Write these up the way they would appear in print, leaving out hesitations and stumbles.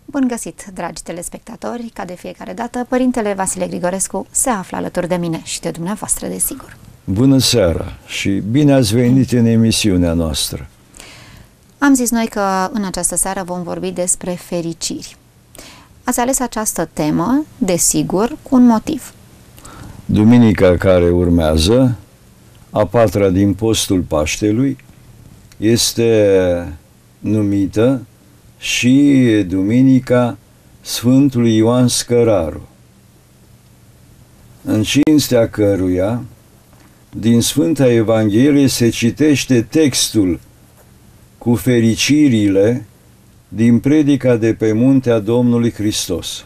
Bun găsit, dragi telespectatori! Ca de fiecare dată, Părintele Vasile Grigorescu se află alături de mine și de dumneavoastră, desigur. Bună seara și bine ați venit în emisiunea noastră. Am zis noi că în această seară vom vorbi despre fericiri. Ați ales această temă, desigur, cu un motiv. Duminica care urmează, a patra din postul Paștelui, este numită și Duminica Sfântului Ioan Scăraru, în cinstea căruia din Sfânta Evanghelie se citește textul cu fericirile din predica de pe muntea Domnului Hristos.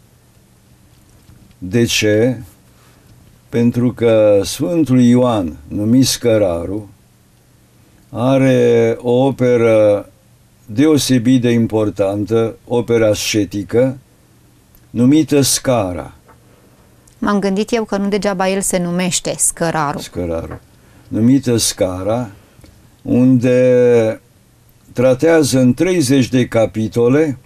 De ce? Pentru că Sfântul Ioan, numit Scăraru, are o operă deosebit de importantă, opera ascetică, numită Scara. M-am gândit eu că nu degeaba el se numește Scăraru. Scăraru. Numită Scara, unde tratează în 30 de capitole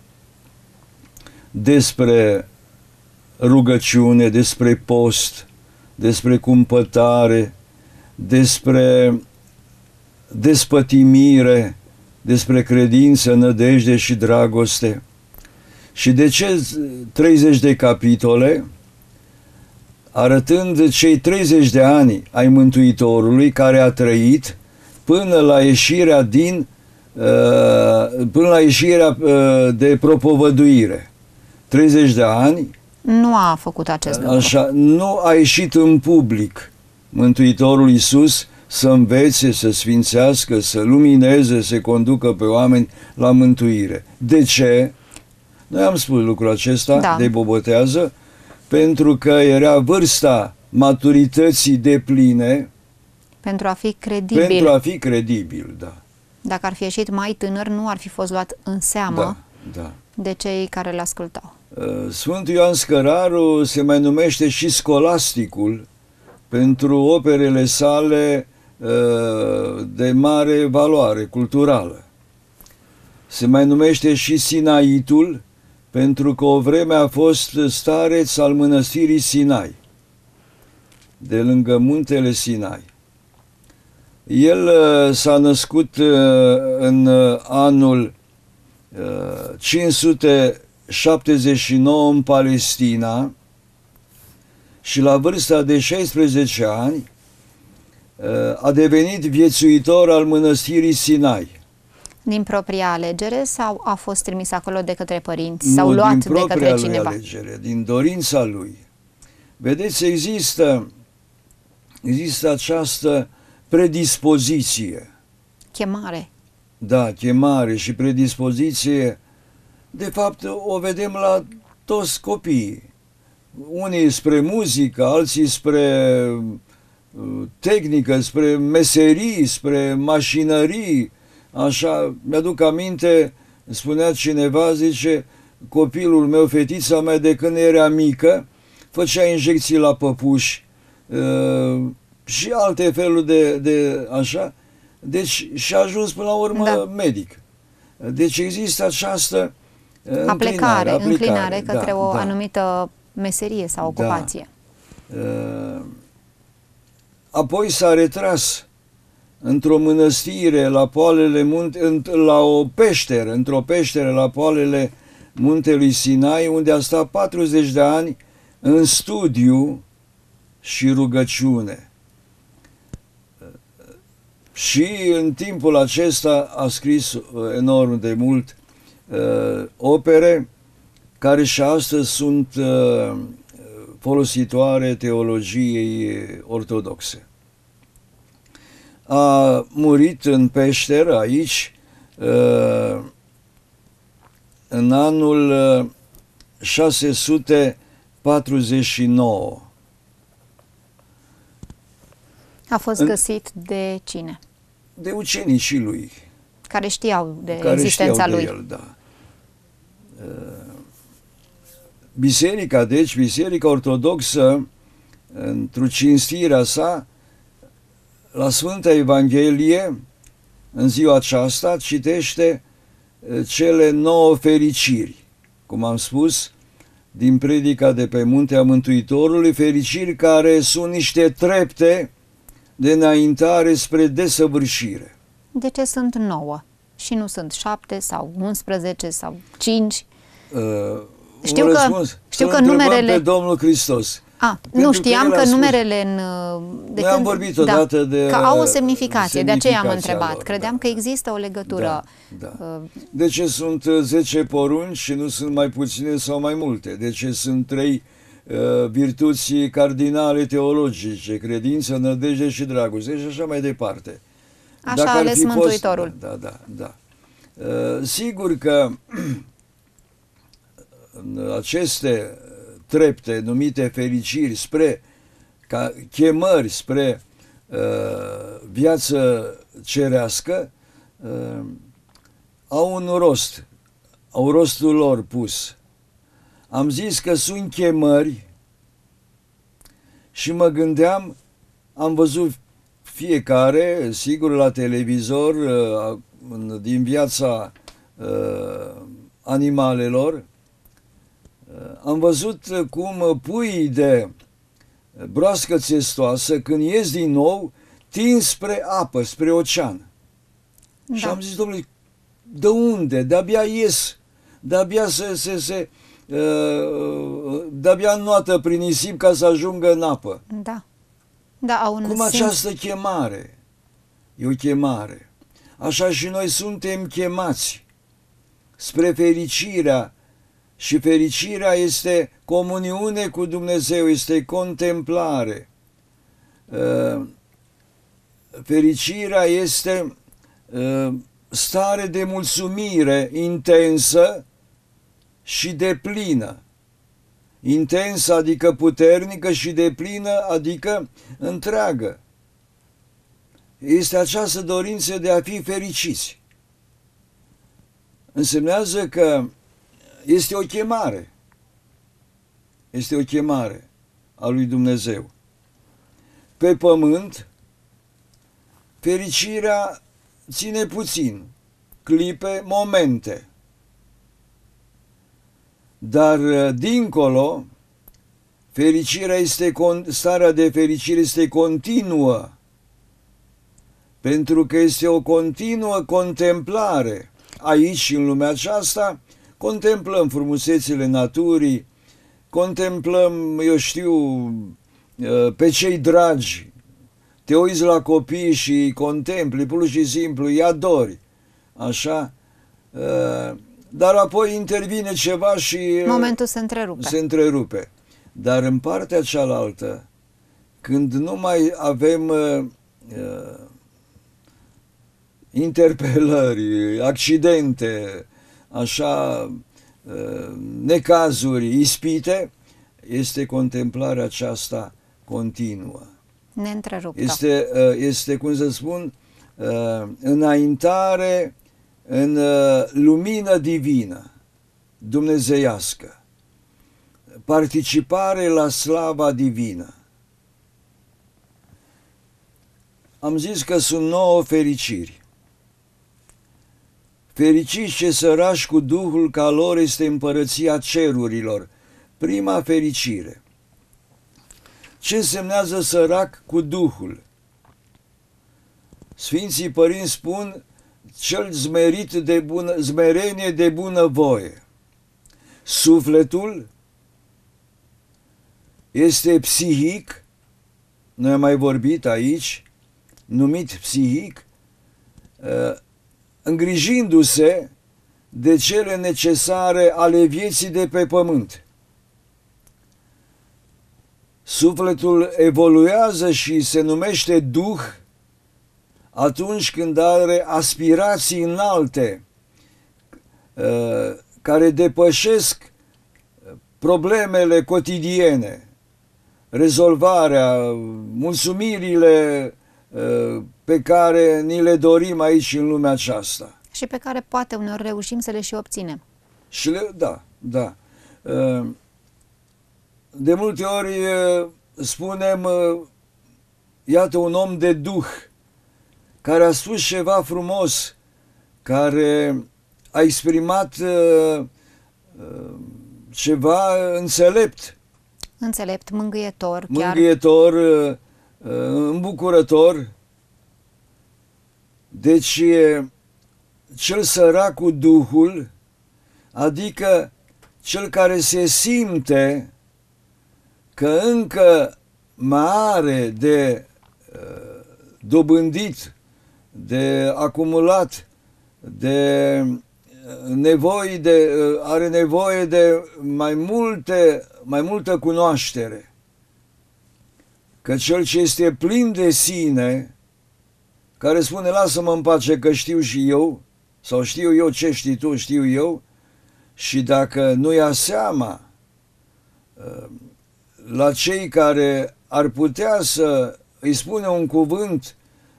despre rugăciune, despre post, despre cumpătare, despre despătimire, despre credință, nădejde și dragoste. Și de ce 30 de capitole? Arătând cei 30 de ani ai Mântuitorului care a trăit până la ieșirea de propovăduire. 30 de ani. Nu a făcut acest lucru. Așa, nu a ieșit în public Mântuitorul Iisus să învețe, să sfințească, să lumineze, să conducă pe oameni la mântuire. De ce? Noi am spus lucrul acesta, da. De bobotează, pentru că era vârsta maturității depline pentru a fi credibil. Pentru a fi credibil, da. Dacă ar fi ieșit mai tânăr, nu ar fi fost luat în seamă de cei care îl ascultau. Sfântul Ioan Scăraru se mai numește și Scolasticul pentru operele sale de mare valoare culturală. Se mai numește și Sinaitul pentru că o vreme a fost stareț al mănăstirii Sinai, de lângă muntele Sinai. El s-a născut în anul 579 în Palestina și la vârsta de 16 ani a devenit viețuitor al mănăstirii Sinai. Din propria alegere sau a fost trimis acolo de către părinți? Sau luat de către cineva? Alegere, din dorința lui. Vedeți, există această predispoziție. Chemare. Da, chemare și predispoziție. De fapt, o vedem la toți copiii. Unii spre muzică, alții spre tehnică, spre meserii, spre mașinării. Așa, mi-aduc aminte, spunea cineva, zice, copilul meu, fetița mea, de când era mică, făcea injecții la păpuși și alte feluri de așa. Deci și-a ajuns până la urmă medic. Deci există această înclinare către o anumită meserie sau ocupație. Apoi s-a retras într-o mănăstire la poalele într-o peșteră la poalele muntelui Sinai, unde a stat 40 de ani în studiu și rugăciune. Și în timpul acesta a scris enorm de mult opere care și astăzi sunt folositoare teologiei ortodoxe. A murit în peșteră aici în anul 649. A fost găsit de cine? De ucenicii lui. Care știau de existența lui. El, da. Biserica, deci, Biserica Ortodoxă, într-o cinstirea sa, la Sfânta Evanghelie, în ziua aceasta, citește cele 9 fericiri, cum am spus, din predica de pe Muntea Mântuitorului, fericiri care sunt niște trepte de înaintare spre desăvârșire. De ce sunt 9 și nu sunt 7 sau 11 sau 5? Știu că numerele... pe Domnul Hristos. Nu, știam că numerele Noi am vorbit odată de... Că au o semnificație, de aceea am întrebat. Lor, Credeam că există o legătură. De ce sunt 10 porunci și nu sunt mai puține sau mai multe? De ce sunt 3 virtuți cardinale teologice, credință, nădejde și dragoste și așa mai departe. Așa a ales Mântuitorul. Da. Sigur că aceste trepte numite fericiri chemări spre viață cerească au un rost, au rostul lor pus. Am zis că sunt chemări și mă gândeam, am văzut fiecare, sigur la televizor, din viața animalelor, am văzut cum puii de broască țestoasă, când ies din nou, tind spre apă, spre ocean. Da. Și am zis, domnule, de unde? De-abia ies, de-abia de-abia înnoată prin nisip ca să ajungă în apă. Da, au un cum această chemare e o chemare. Așa și noi suntem chemați spre fericirea. Și fericirea este comuniune cu Dumnezeu, este contemplare. Fericirea este stare de mulțumire intensă și deplină. Intensă adică puternică și deplină adică întreagă. Este această dorință de a fi fericiți. Însemnează că este o chemare. Este o chemare a lui Dumnezeu. Pe pământ, fericirea ține puțin, clipe, momente. Dar dincolo, starea de fericire este continuă, pentru că este o continuă contemplare. Aici, în lumea aceasta, contemplăm frumusețile naturii, contemplăm, eu știu, pe cei dragi, te uiți la copii și îi contempli, pur și simplu, îi adori, așa, dar apoi intervine ceva și... momentul se întrerupe. Dar în partea cealaltă, când nu mai avem interpelări, accidente, așa, necazuri, ispite, este contemplarea aceasta continuă. Neîntreruptă. Este, cum să spun, înaintare în lumină divină, dumnezeiască, participare la slava divină. Am zis că sunt 9 fericiri. Fericiți ce sărași cu Duhul, ca lor este împărăția cerurilor. Prima fericire. Ce însemnează sărac cu Duhul? Sfinții părinți spun cel zmerit zmerenie de bună voie. Sufletul este psihic, noi am mai vorbit aici, numit psihic, îngrijindu-se de cele necesare ale vieții de pe pământ. Sufletul evoluează și se numește Duh atunci când are aspirații înalte care depășesc problemele cotidiene, rezolvarea, mulțumirile pe care ni le dorim aici în lumea aceasta. Și pe care poate uneori reușim să le și obținem. Da. De multe ori spunem, iată un om de Duh, care a spus ceva frumos, care a exprimat ceva înțelept, Înțelept, mângâietor, mângâietor, îmbucurător. Deci cel sărac cu Duhul, adică cel care se simte că încă mai are de dobândit, de acumulat, are nevoie de mai multă cunoaștere. Că cel ce este plin de sine, care spune, lasă-mă în pace că știu și eu, sau știu eu ce știi tu, știu eu, și dacă nu ia seama la cei care ar putea să îi spune un cuvânt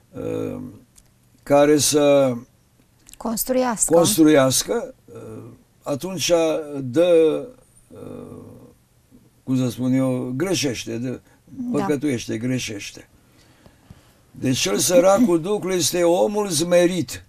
care să construiască, atunci dă, cum să spun eu, greșește, păcătuiește, greșește. Deci cel sărac cu Duhul este omul zmerit,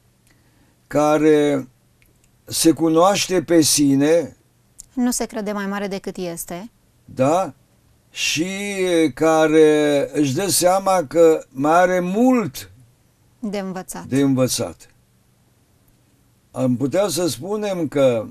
care se cunoaște pe sine, nu se crede mai mare decât este, da? Și care își dă seama că mai are mult de învățat. Am putea să spunem că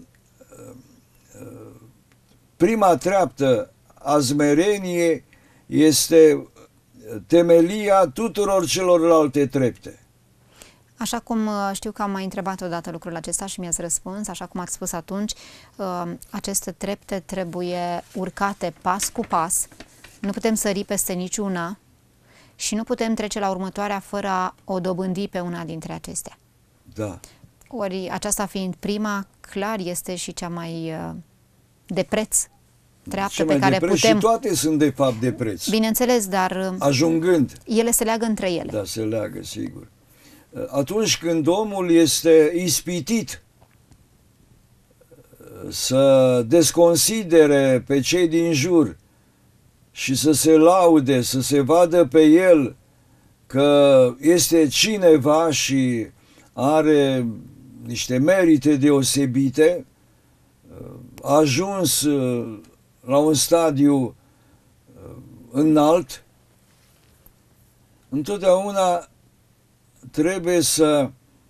prima treaptă a smereniei este temelia tuturor celorlalte trepte. Așa cum știu că am mai întrebat odată lucrul acesta și mi-ați răspuns, așa cum ați spus atunci, aceste trepte trebuie urcate pas cu pas, nu putem sări peste niciuna și nu putem trece la următoarea fără a o dobândi pe una dintre acestea. Da. Ori aceasta fiind prima, clar este și cea mai de preț treaptă pe care putem... Și toate sunt de fapt de preț. Bineînțeles, dar... Ajungând. Ele se leagă între ele. Da, se leagă, sigur. Atunci când omul este ispitit să desconsidere pe cei din jur și să se laude, să se vadă pe el că este cineva și are niște merite deosebite, a ajuns la un stadiu înalt, întotdeauna trebuie să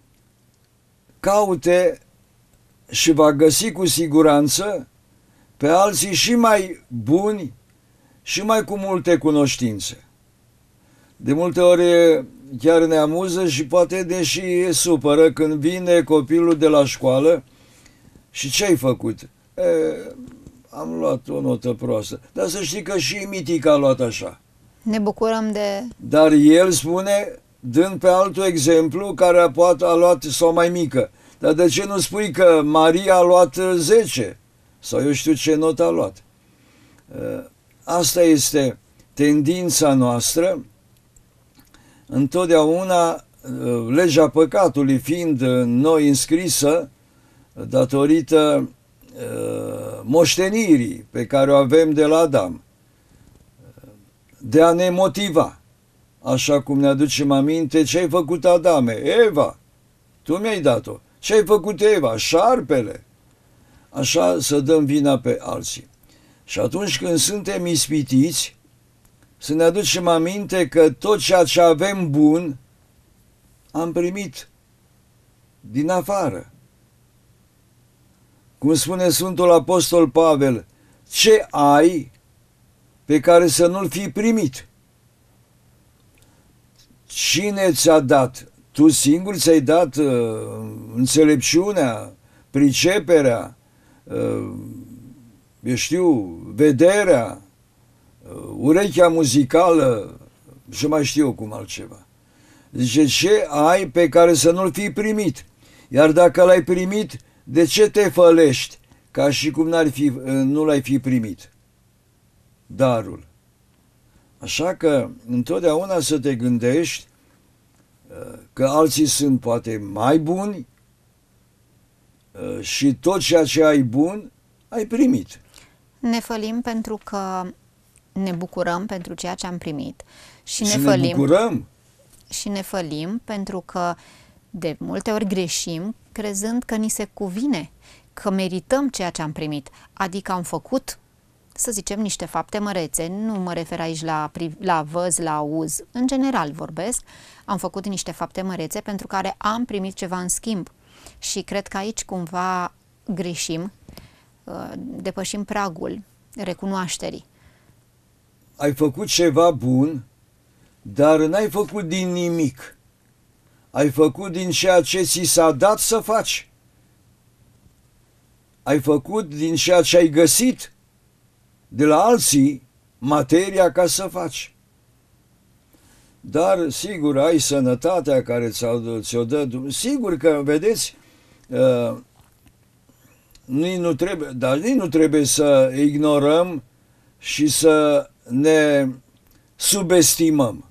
caute și va găsi cu siguranță pe alții și mai buni și mai cu multe cunoștințe. De multe ori chiar ne amuză și poate deși supără când vine copilul de la școală și ce-ai făcut? Am luat o notă proastă. Dar să știi că și Mitica a luat așa. Ne bucurăm de... Dar el spune, dând pe altul exemplu, care poate a luat sau mai mică. Dar de ce nu spui că Maria a luat 10? Sau eu știu ce notă a luat. Asta este tendința noastră. Întotdeauna legea păcatului fiind în noi înscrisă datorită moștenirii pe care o avem de la Adam, de a ne motiva, așa cum ne aducem aminte, ce ai făcut Adame? Eva, tu mi-ai dat-o. Ce ai făcut Eva? Șarpele. Așa să dăm vina pe alții. Și atunci când suntem ispitiți, să ne aducem aminte că tot ceea ce avem bun am primit din afară. Cum spune Sfântul Apostol Pavel, ce ai pe care să nu-l fi primit? Cine ți-a dat? Tu singur ți-ai dat înțelepciunea, priceperea, eu știu, vederea, urechea muzicală și mai știu cum altceva. Zice, ce ai pe care să nu-l fi primit? Iar dacă l-ai primit, de ce te fălești ca și cum nu l-ai fi primit? Darul. Așa că întotdeauna să te gândești că alții sunt poate mai buni și tot ceea ce ai bun ai primit. Ne fălim pentru că ne bucurăm pentru ceea ce am primit și ne fălim pentru că de multe ori greșim crezând că ni se cuvine, că merităm ceea ce am primit, adică am făcut, să zicem, niște fapte mărețe. Nu mă refer aici la văz, la auz, în general vorbesc. Am făcut niște fapte mărețe pentru care am primit ceva în schimb. Și cred că aici cumva greșim, depășim pragul recunoașterii. Ai făcut ceva bun, dar n-ai făcut din nimic. Ai făcut din ceea ce ți s-a dat să faci. Ai făcut din ceea ce ai găsit de la alții materia ca să faci. Dar, sigur, ai sănătatea care ți-o dă. Sigur că, vedeți, nici nu trebuie să ignorăm și să ne subestimăm.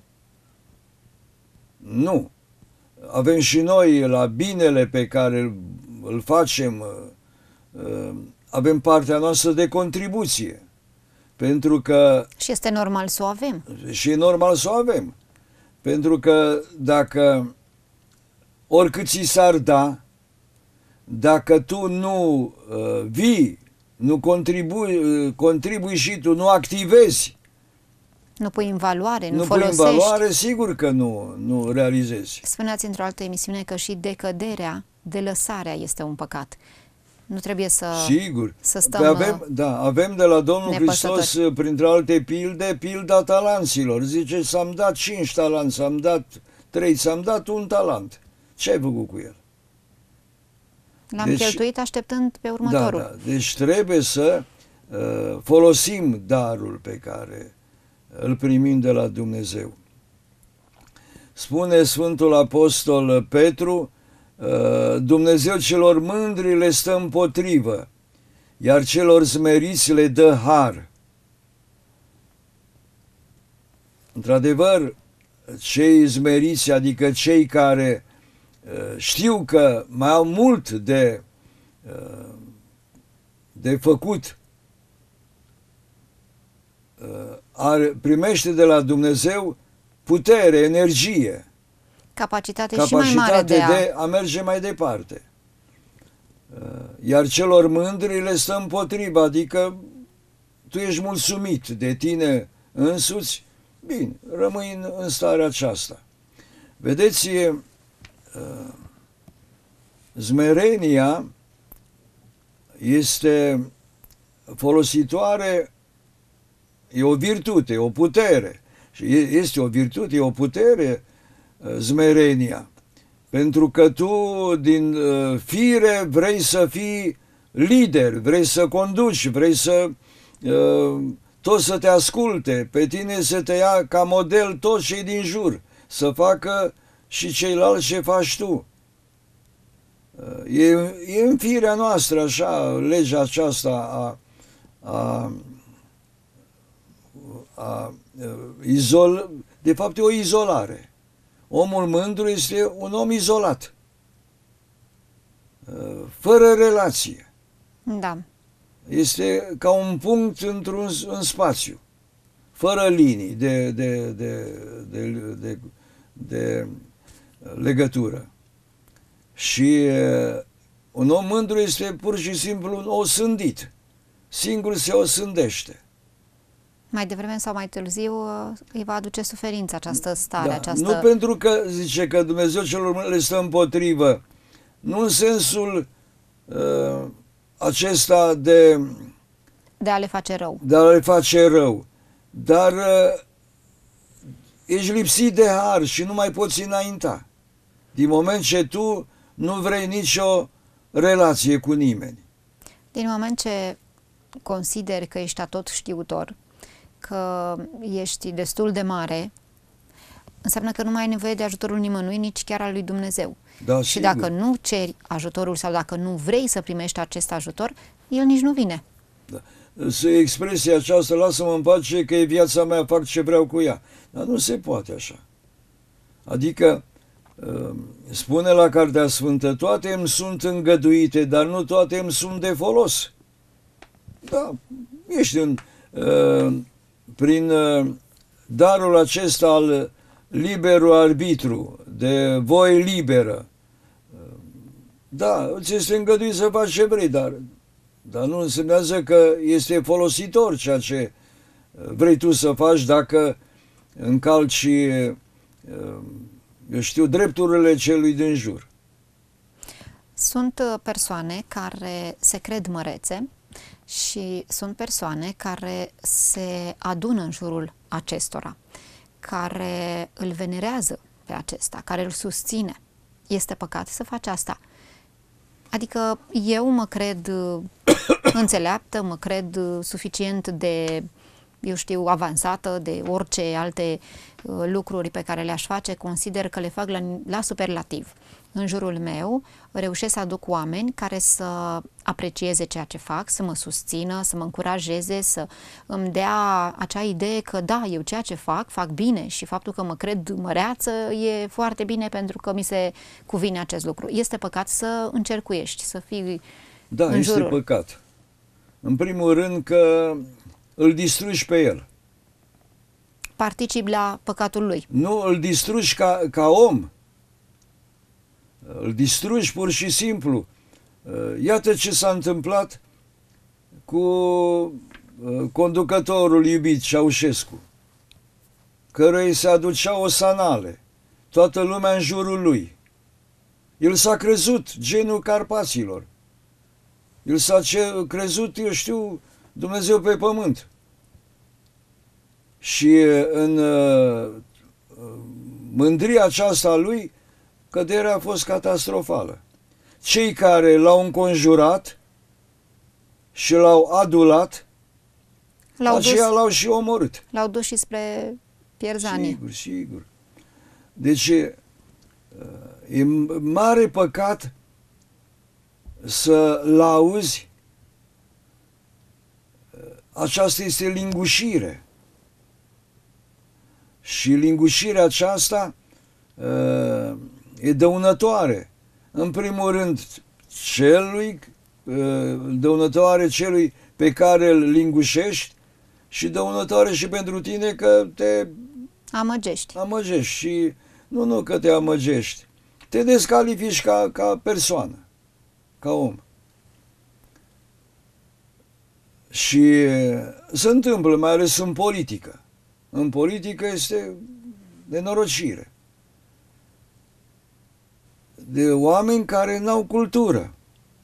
Nu. Avem și noi, la binele pe care îl facem, avem partea noastră de contribuție. Pentru că... Și este normal să o avem. Și e normal să o avem. Pentru că dacă oricât ți s-ar da, dacă tu nu vii, nu contribui și tu, nu activezi, nu pui în valoare, nu folosești. folosești. Pui în valoare, sigur că nu realizezi. Spuneați într-o altă emisiune că și decăderea, delăsarea este un păcat. Nu trebuie sigur. Să stăm avem de la Domnul nepăsători. Hristos, printre alte pilde, pilda talanților. Zice, s-am dat 5 talanți, s-am dat 3, s-am dat 1 talent. Ce ai făcut cu el? L-am cheltuit așteptând pe următorul. Da. Deci trebuie să folosim darul pe care îl primim de la Dumnezeu. Spune Sfântul Apostol Petru, Dumnezeu celor mândri le stă împotrivă, iar celor smeriți le dă har. Într-adevăr, cei smeriți, adică cei care știu că mai au mult de făcut, primește de la Dumnezeu putere, energie, capacitate și mai mare de a merge mai departe. Iar celor mândri le stă împotriva, adică tu ești mulțumit de tine însuți, bine, rămâi în starea aceasta. Vedeți, smerenia este folositoare, e o virtute, o putere. Și este o virtute, e o putere, smerenia. Pentru că tu, din fire, vrei să fii lider, vrei să conduci, vrei să toți să te asculte, pe tine să te ia ca model toți cei din jur, să facă și ceilalți ce faci tu. E în firea noastră, așa, legea aceasta de fapt e o izolare. Omul mândru este un om izolat, fără relație. Da. Este ca un punct în spațiu, fără linii de legătură. Și un om mândru este pur și simplu un osândit. Singur se osândește. Mai devreme sau mai târziu îi va aduce suferință această stare. Nu pentru că zice că Dumnezeu celor le stă împotrivă, nu în sensul acesta de a le face rău. De a le face rău. Dar ești lipsit de har și nu mai poți înainta. Din moment ce tu nu vrei nicio relație cu nimeni. Din moment ce consideri că ești atot știutor, că ești destul de mare, înseamnă că nu mai ai nevoie de ajutorul nimănui, nici chiar al lui Dumnezeu. Da, și dacă nu ceri ajutorul sau dacă nu vrei să primești acest ajutor, el nici nu vine. Da. Expresia aceasta, lasă-mă în pace că e viața mea, fac ce vreau cu ea. Dar nu se poate așa. Adică, spune la Cartea Sfântă, toate îmi sunt îngăduite, dar nu toate îmi sunt de folos. Da, ești prin darul acesta al liberul arbitru, de voie liberă, Da, ți este îngăduit să faci ce vrei, dar nu însemnează că este folositor ceea ce vrei tu să faci dacă încalci, eu știu, drepturile celui din jur. Sunt persoane care se cred mărețe și sunt persoane care se adună în jurul acestora, care îl venerează pe acesta, care îl susține. Este păcat să faci asta. Adică eu mă cred înțeleaptă, mă cred suficient de, eu știu, avansată de orice alte lucruri pe care le-aș face, consider că le fac la superlativ. În jurul meu reușesc să aduc oameni care să aprecieze ceea ce fac, să mă susțină, să mă încurajeze, să îmi dea acea idee că da, eu ceea ce fac bine și faptul că mă cred măreață e foarte bine pentru că mi se cuvine acest lucru. Este păcat să încercuiești, să fii în jurul. Este păcat. În primul rând că îl distrugi pe el. Participi la păcatul lui. Nu, îl distrugi ca om. Îl distrugi pur și simplu. Iată ce s-a întâmplat cu conducătorul iubit Ceaușescu, căruia îi se aduceau osanale, toată lumea în jurul lui. El s-a crezut genul Carpaților. El s-a crezut, eu știu, Dumnezeu pe pământ. Și în mândria aceasta a lui, căderea a fost catastrofală. Cei care l-au înconjurat și l-au adulat, aceia l-au și omorât. L-au dus și spre pierzanie. Sigur, sigur. Deci e mare păcat să lauzi. Aceasta este lingușire. Și lingușirea aceasta e dăunătoare. În primul rând, dăunătoare celui pe care îl lingușești și dăunătoare și pentru tine că te amăgești. Și nu că te amăgești, te descalifici ca persoană, ca om. Și se întâmplă, mai ales în politică. În politică este nenorocire. De oameni care n-au cultură.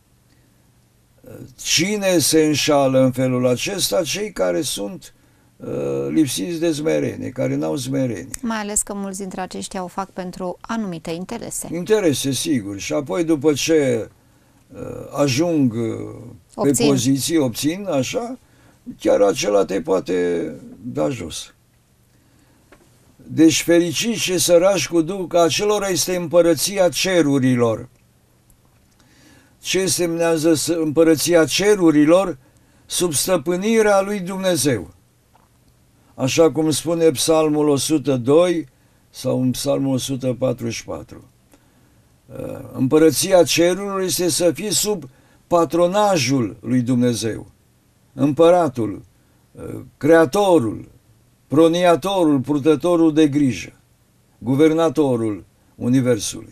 Cine se înșală în felul acesta? Cei care sunt lipsiți de smerenie, care n-au smerenie. Mai ales că mulți dintre aceștia o fac pentru anumite interese. Interese, sigur. Și apoi după ce ajung pe poziții, obțin, așa, chiar acela te poate da jos. Deci fericiți și sărași cu Duh, că acelora este împărăția cerurilor. Ce semnează împărăția cerurilor? Sub stăpânirea lui Dumnezeu. Așa cum spune Psalmul 102 sau în Psalmul 144. Împărăția cerurilor este să fii sub patronajul lui Dumnezeu. Împăratul, creatorul, proniatorul, purtătorul de grijă, guvernatorul Universului.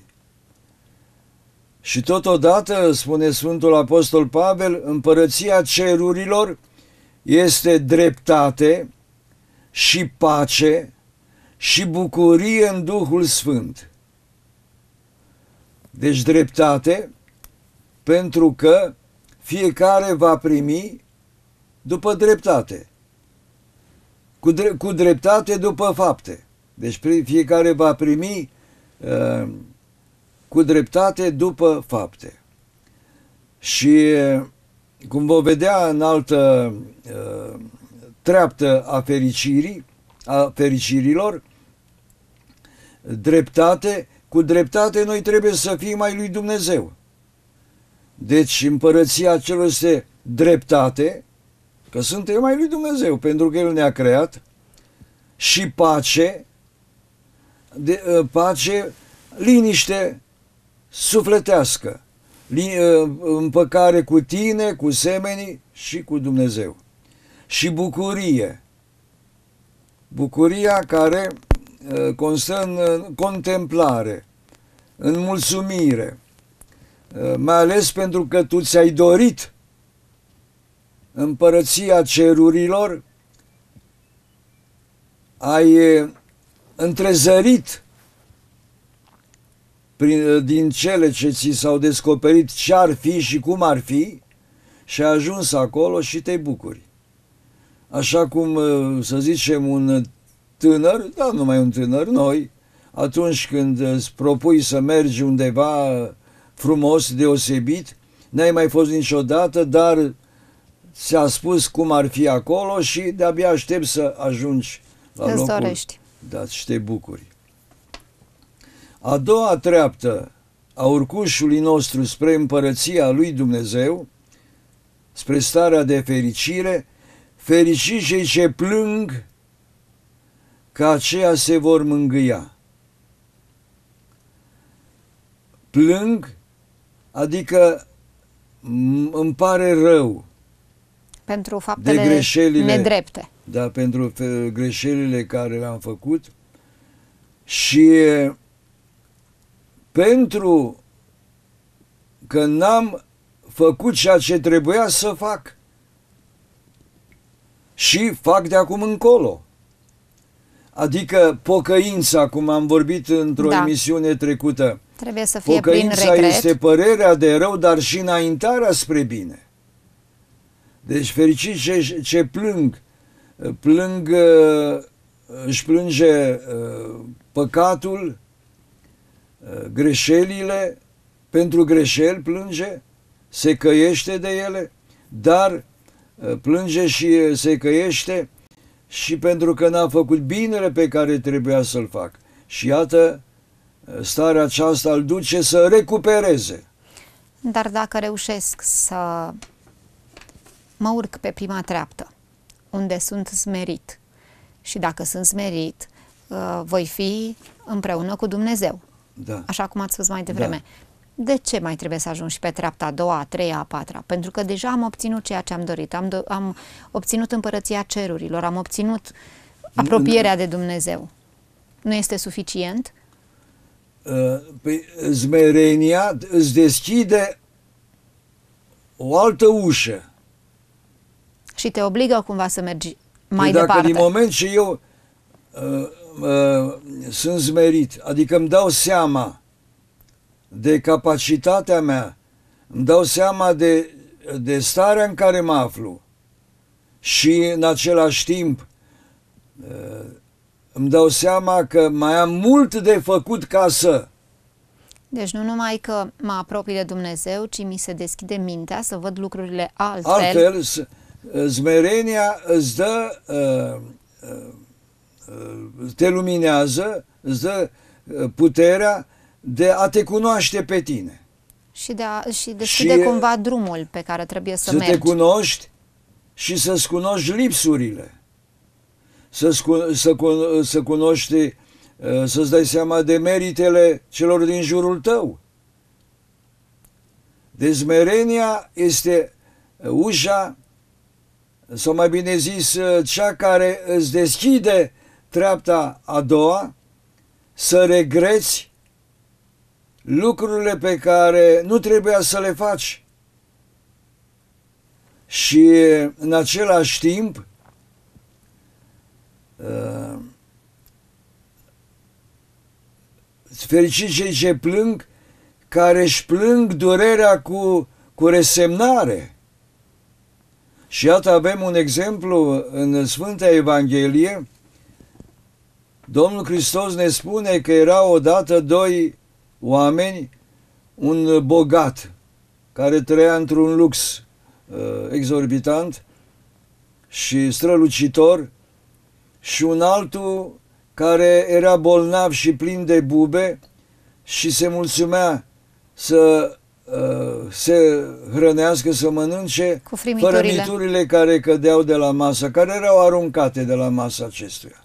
Și totodată, spune Sfântul Apostol Pavel, împărăția cerurilor este dreptate și pace și bucurie în Duhul Sfânt. Deci dreptate, pentru că fiecare va primi după dreptate. Cu dreptate după fapte. Deci fiecare va primi cu dreptate după fapte. Și cum vom vedea în altă treaptă a fericirilor, dreptate, cu dreptate noi trebuie să fim ai lui Dumnezeu. Deci împărăția celor este dreptate, că suntem ai lui Dumnezeu, pentru că El ne-a creat, și pace, pace, liniște sufletească, împăcare cu tine, cu semenii și cu Dumnezeu. Și bucurie, bucuria care constă în contemplare, în mulțumire, mai ales pentru că tu ți-ai dorit împărăția cerurilor, ai întrezărit din cele ce ți s-au descoperit ce ar fi și cum ar fi și ai ajuns acolo și te bucuri. Așa cum, să zicem, un tânăr, dar nu mai un tânăr, noi, atunci când îți propui să mergi undeva frumos, deosebit, n-ai mai fost niciodată, dar ți-a spus cum ar fi acolo și de-abia aștept să ajungi la Îți locul. dorești. Da, și te bucuri. A doua treaptă a urcușului nostru spre împărăția lui Dumnezeu, spre starea de fericire, fericiți cei ce plâng, că aceia se vor mângâia. Plâng, adică îmi pare rău Pentru de faptele greșelile, nedrepte. da, pentru greșelile care le-am făcut și pentru că n-am făcut ceea ce trebuia să fac și fac de acum încolo. Adică pocăința, cum am vorbit într-o emisiune trecută, trebuie să fie plin pocăința regret. este părerea de rău, dar și înaintarea spre bine. Deci fericiți ce plâng, își plânge păcatul, greșelile, pentru greșeli plânge, se căiește de ele, dar plânge și se căiește și pentru că n-a făcut binele pe care trebuia să-l fac. Și iată, starea aceasta îl duce să recupereze. Dar dacă reușesc să mă urc pe prima treaptă, unde sunt smerit, și dacă sunt smerit, voi fi împreună cu Dumnezeu. Da. Așa cum ați spus mai devreme. Da. De ce mai trebuie să ajung și pe treapta a doua, a treia, a patra? Pentru că deja am obținut ceea ce am dorit. Am obținut împărăția cerurilor, am obținut apropierea de Dumnezeu. Nu este suficient? Păi, smerenia îți deschide o altă ușă. Și te obligă cumva să mergi mai dacă departe. Din moment ce eu sunt smerit, adică îmi dau seama de capacitatea mea, îmi dau seama de starea în care mă aflu și în același timp îmi dau seama că mai am mult de făcut ca să... Deci nu numai că mă apropii de Dumnezeu, ci mi se deschide mintea să văd lucrurile altfel. Altfel, smerenia îți dă, te luminează, îți dă puterea de a te cunoaște pe tine. Și deschide cumva drumul pe care trebuie să mergi. Să te cunoști și să-ți cunoști lipsurile. Să cunoști, să-ți dai seama de meritele celor din jurul tău. Deci smerenia este ușa, sau mai bine zis, cea care îți deschide treapta a doua, să regreți lucrurile pe care nu trebuia să le faci. Și în același timp fericiți cei ce plâng, care își plâng durerea cu resemnare. Și iată avem un exemplu în Sfânta Evanghelie. Domnul Hristos ne spune că era odată doi oameni, un bogat care trăia într-un lux exorbitant și strălucitor și un altul care era bolnav și plin de bube și se mulțumea să se hrănească, să mănânce fără miturile care cădeau de la masă, care erau aruncate de la masa acestuia.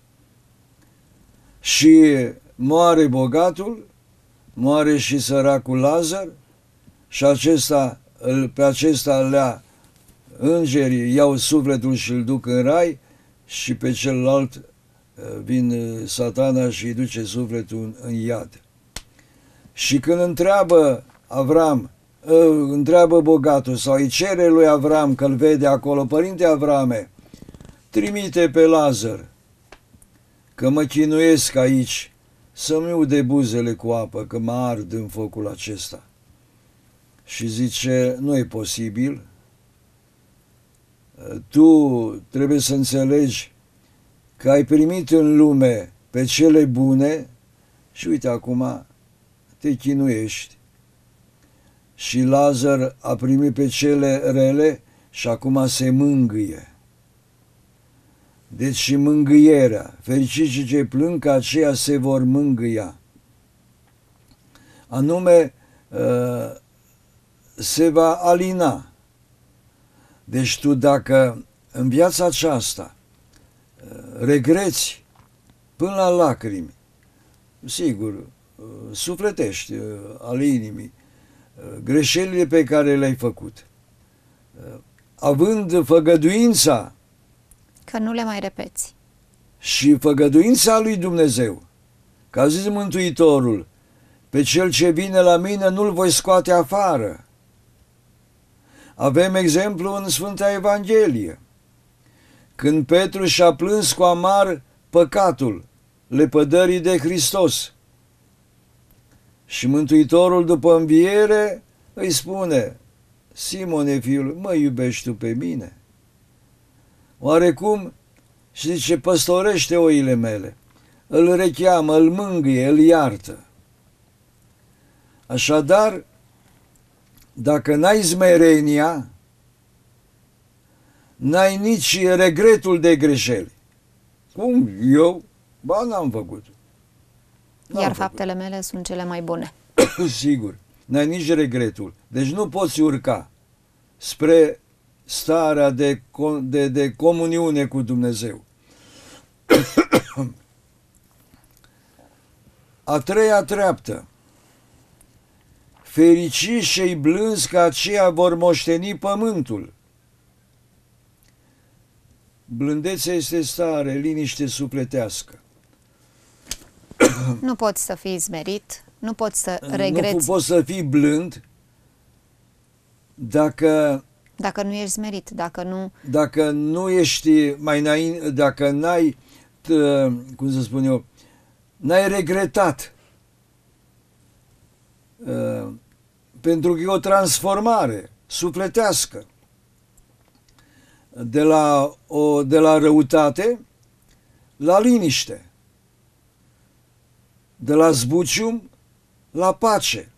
Și moare bogatul, moare și săracul Lazar și pe acesta lea îngerii iau sufletul și îl duc în rai și pe celălalt vin Satana și îi duce sufletul în iad. Și când întreabă Avram întreabă bogatul sau îi cere lui Avram, că îl vede acolo: Părinte Avrame, trimite pe Lazar, că mă chinuiesc aici, să-mi ude buzele cu apă, că mă ard în focul acesta. Și zice: nu e posibil, tu trebuie să înțelegi că ai primit în lume pe cele bune și uite acum te chinuiești. Și Lazar a primit pe cele rele și acum se mângâie. Deci și mângâierea, fericiți ce plâng, că aceia se vor mângâia. Anume, se va alina. Deci tu, dacă în viața aceasta regreți până la lacrimi, sigur, sufletești al inimii, greșelile pe care le-ai făcut, având făgăduința Că nu le mai repeți. și făgăduința lui Dumnezeu, că a zis Mântuitorul: pe cel ce vine la mine nu-l voi scoate afară. Avem exemplu în Sfânta Evanghelie, când Petru și-a plâns cu amar păcatul lepădării de Hristos. Și Mântuitorul, după înviere, îi spune: Simone, fiul, mă iubești tu pe mine? Oarecum? Și zice: păstorește oile mele. Îl recheamă, îl mângâie, îl iartă. Așadar, dacă n-ai smerenia, n-ai nici regretul de greșeli. Cum? Eu? Ba, n-am făcut. Iar faptele mele sunt cele mai bune. Sigur. N-ai nici regretul. Deci nu poți urca spre starea de comuniune cu Dumnezeu. A treia treaptă. Fericiți și blânzi, că aceia vor moșteni pământul. Blândețea este stare, liniște sufletească. Nu poți să fii smerit, nu poți să regreți. Nu poți să fii blând dacă nu ești smerit, dacă nu ești mai înainte, dacă n-ai, cum să spun eu, n-ai regretat. Pentru că e o transformare sufletească de la răutate la liniște, de la zbucium la pace.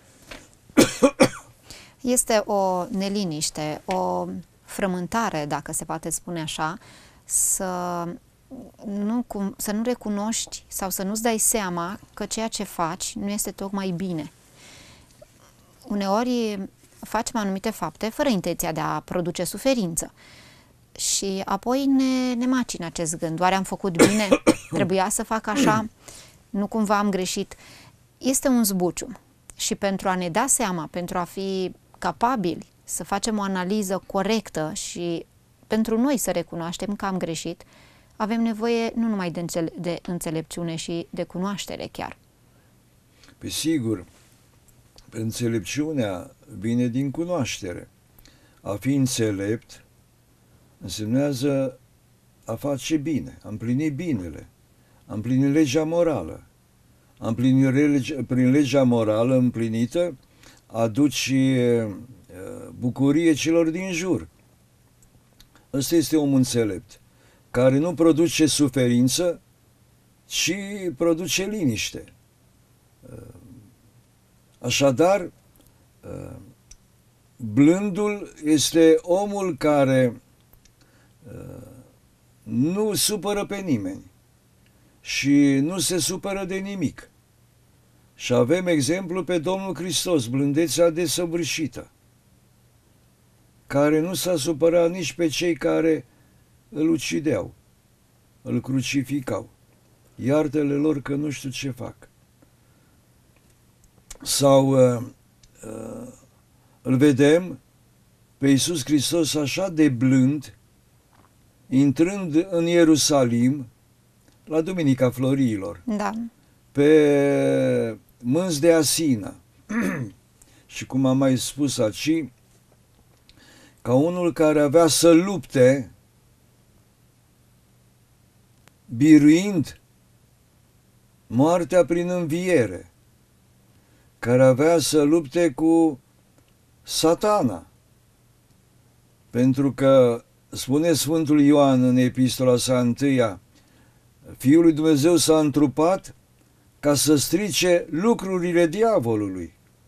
Este o neliniște, o frământare, dacă se poate spune așa, să nu recunoști sau să nu-ți dai seama că ceea ce faci nu este tocmai bine. Uneori facem anumite fapte fără intenția de a produce suferință și apoi ne macină acest gând. Oare am făcut bine? Trebuia să fac așa? Nu cumva am greșit? Este un zbucium și pentru a ne da seama, pentru a fi capabili să facem o analiză corectă și pentru noi să recunoaștem că am greșit, avem nevoie nu numai de înțelepciune și de cunoaștere chiar. Pe sigur, înțelepciunea vine din cunoaștere. A fi înțelept însemnează a face bine, a împlini binele, a împlini legea morală. Prin legea morală împlinită aduci bucurie celor din jur. Ăsta este omul înțelept, care nu produce suferință, ci produce liniște. Așadar, blândul este omul care nu supără pe nimeni și nu se supără de nimic. Și avem exemplu pe Domnul Hristos, blândețea desăvârșită, care nu s-a supărat nici pe cei care îl ucideau, îl crucificau. Iartă-le lor că nu știu ce fac. Sau îl vedem pe Iisus Hristos așa de blând, intrând în Ierusalim, la Duminica Florilor, Da. pe mânz de asină. și cum am mai spus aici, ca unul care avea să lupte, biruind moartea prin înviere, care avea să lupte cu Satana. Pentru că, spune Sfântul Ioan în epistola sa întâia, Fiul lui Dumnezeu s-a întrupat ca să strice lucrurile diavolului.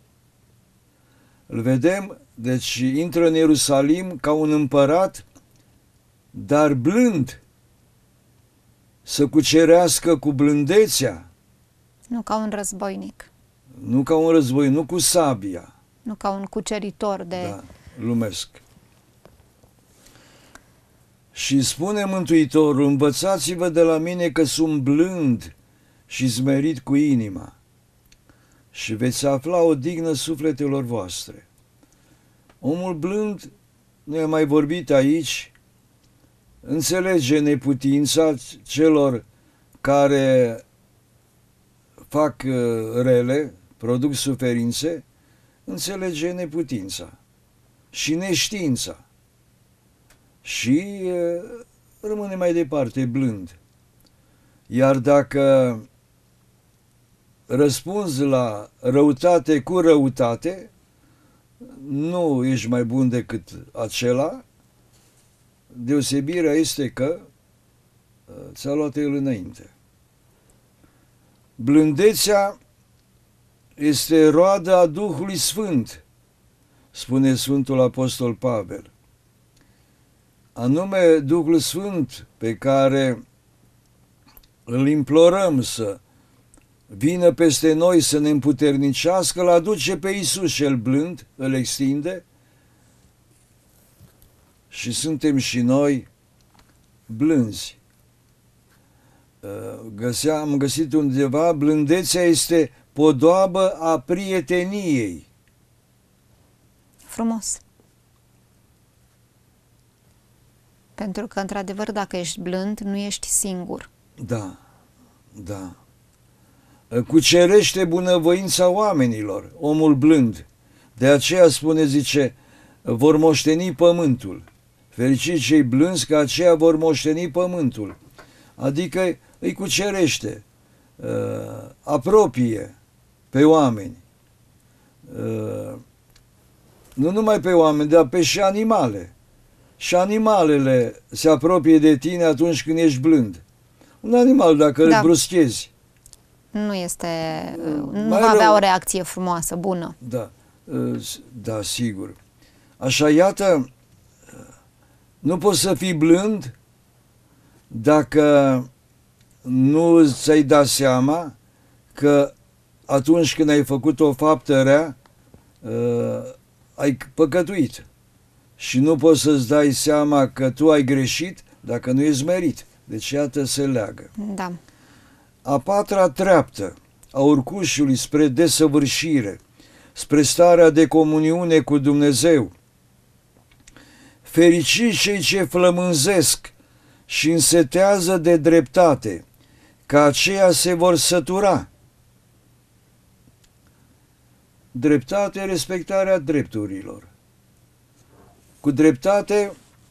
Îl vedem, deci intră în Ierusalim ca un împărat, dar blând, să cucerească cu blândețea. Nu ca un războinic. Nu ca un război, nu cu sabia. Nu ca un cuceritor de... Da, lumesc. Și spune Mântuitorul, învățați-vă de la mine că sunt blând și smerit cu inima și veți afla o dignă sufletelor voastre. Omul blând, noi am mai vorbit aici, înțelege neputința celor care fac rele, produc suferințe, înțelege neputința și neștiința și rămâne mai departe blând. Iar dacă răspunzi la răutate cu răutate, nu ești mai bun decât acela. Deosebirea este că ți-a luat el înainte. Blândețea este roada a Duhului Sfânt, spune Sfântul Apostol Pavel. Anume Duhul Sfânt pe care îl implorăm să vină peste noi să ne împuternicească, îl aduce pe Iisus cel blând, îl extinde și suntem și noi blânzi. Am găsit undeva, blândețea este podoabă a prieteniei. Frumos. Pentru că, într-adevăr, dacă ești blând, nu ești singur. Da, da. Cucerește bunăvoința oamenilor, omul blând. De aceea spune, zice, vor moșteni pământul. Fericiți cei blânzi, că aceia vor moșteni pământul. Adică îi cucerește, apropie pe oameni. Nu numai pe oameni, dar pe și animale. Și animalele se apropie de tine atunci când ești blând. Un animal, dacă îl bruschezi, nu este, nu va avea o reacție frumoasă, bună. Da, da, sigur. Așa, iată, nu poți să fii blând dacă nu ți-ai dat seama că atunci când ai făcut o faptă rea, ai păcătuit. Și nu poți să-ți dai seama că tu ai greșit dacă nu ești merit. Deci iată se leagă. Da. A patra treaptă a urcușului spre desăvârșire, spre starea de comuniune cu Dumnezeu. Fericiți cei ce flămânzesc și însetează de dreptate, că aceia se vor sătura. Dreptate, respectarea drepturilor. Cu dreptate,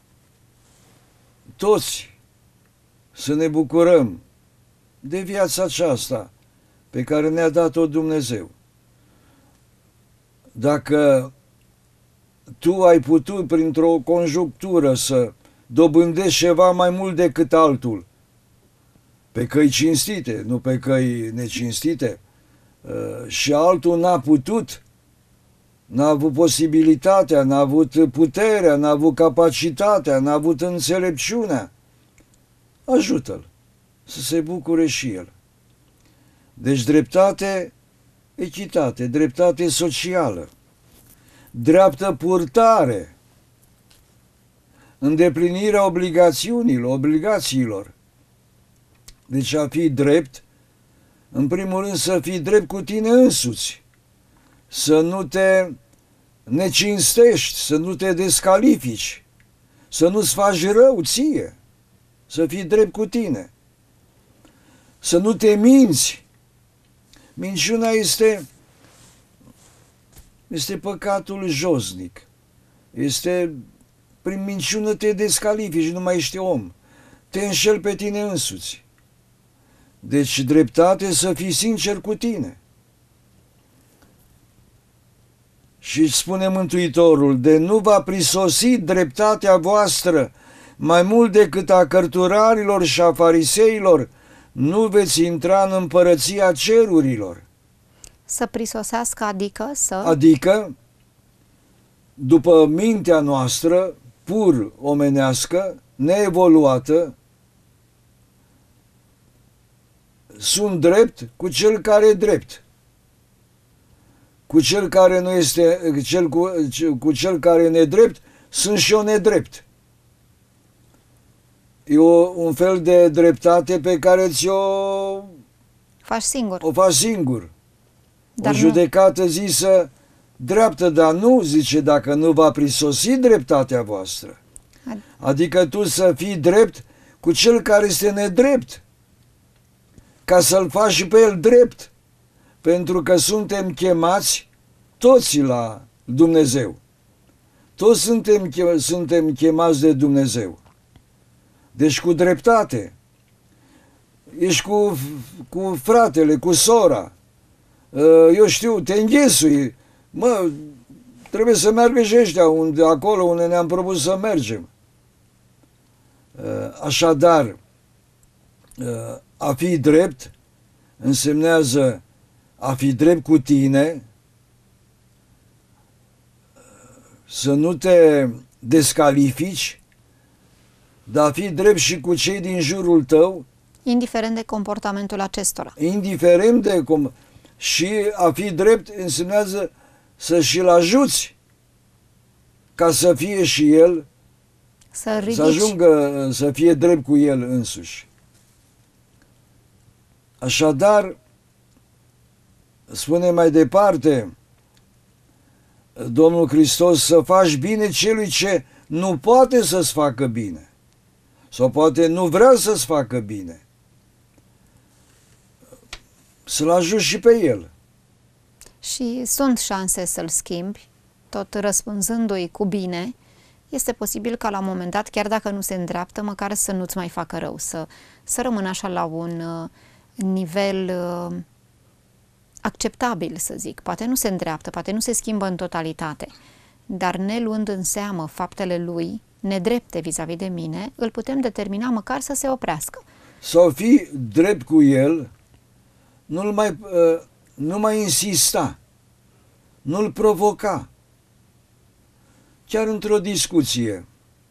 toți să ne bucurăm de viața aceasta pe care ne-a dat-o Dumnezeu. Dacă tu ai putut, printr-o conjunctură, să dobândești ceva mai mult decât altul, pe căi cinstite, nu pe căi necinstite, și altul n-a putut, n-a avut posibilitatea, n-a avut puterea, n-a avut capacitatea, n-a avut înțelepciunea, ajută-l să se bucure și el. Deci dreptate, echitate, dreptate socială, dreaptă purtare, îndeplinirea obligațiilor. Deci a fi drept, în primul rând să fii drept cu tine însuți, să nu te necinstești, să nu te descalifici, să nu-ți faci rău ție, să fii drept cu tine, să nu te minți. Minciuna este este păcatul josnic. Este, prin minciună te descalifici, nu mai ești om. Te înșeli pe tine însuți. Deci dreptate să fii sincer cu tine. Și spune Mântuitorul, de nu va prisosi dreptatea voastră mai mult decât a cărturarilor și a fariseilor, nu veți intra în împărăția cerurilor. Să prisosească, adică să... Adică, după mintea noastră, pur omenească, neevoluată, sunt drept cu cel care e drept. Cu cel care nu este, cu cel care e nedrept, sunt și eu nedrept. E un fel de dreptate pe care ți-o faci singur. O faci singur. Dar o judecată zisă dreaptă, dar nu, zice, dacă nu va prisosi dreptatea voastră. Adică tu să fii drept cu cel care este nedrept, ca să-l faci și pe el drept, pentru că suntem chemați toți la Dumnezeu. Toți suntem chemați de Dumnezeu. Deci cu dreptate. Ești cu fratele, cu sora. Eu știu, te înghesui. Mă, trebuie să meargă și ăștia acolo unde ne-am propus să mergem. Așadar, a fi drept însemnează a fi drept cu tine, să nu te descalifici, dar a fi drept și cu cei din jurul tău, indiferent de comportamentul acestora. Indiferent de și a fi drept însemnează să și-l ajuți ca să fie și el, să ajungă să fie drept cu el însuși. Așadar, spune mai departe Domnul Hristos, să faci bine celui ce nu poate să-ți facă bine sau poate nu vrea să-ți facă bine. Să-l ajuți și pe el. Și sunt șanse să-l schimbi, tot răspunzându-i cu bine. Este posibil ca la un moment dat, chiar dacă nu se îndreaptă, măcar să nu-ți mai facă rău, să rămână așa la un nivel acceptabil, să zic. Poate nu se îndreaptă, poate nu se schimbă în totalitate, dar ne luând în seamă faptele lui nedrepte vis-a-vis de mine, îl putem determina măcar să se oprească. Sau fi drept cu el, nu mai insista, nu-l provoca. Chiar într-o discuție,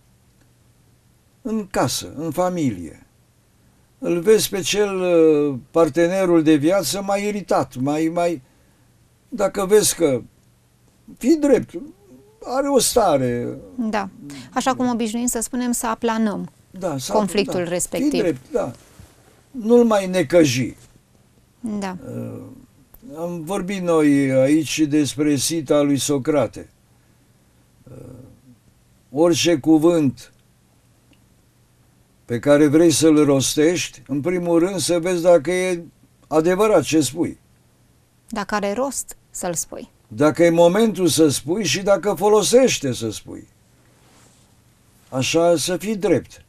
în casă, în familie, îl vezi pe cel, partenerul de viață, mai iritat, dacă vezi că fii drept, are o stare. Da, așa cum obișnuim să spunem, să aplanăm conflictul respectiv. Fii drept, da. Nu-l mai necăji. Da. Am vorbit noi aici despre sita lui Socrate. Orice cuvânt pe care vrei să-l rostești, în primul rând să vezi dacă e adevărat ce spui. Dacă are rost să-l spui. Dacă e momentul să spui și dacă folosește să spui. Așa, să fii drept.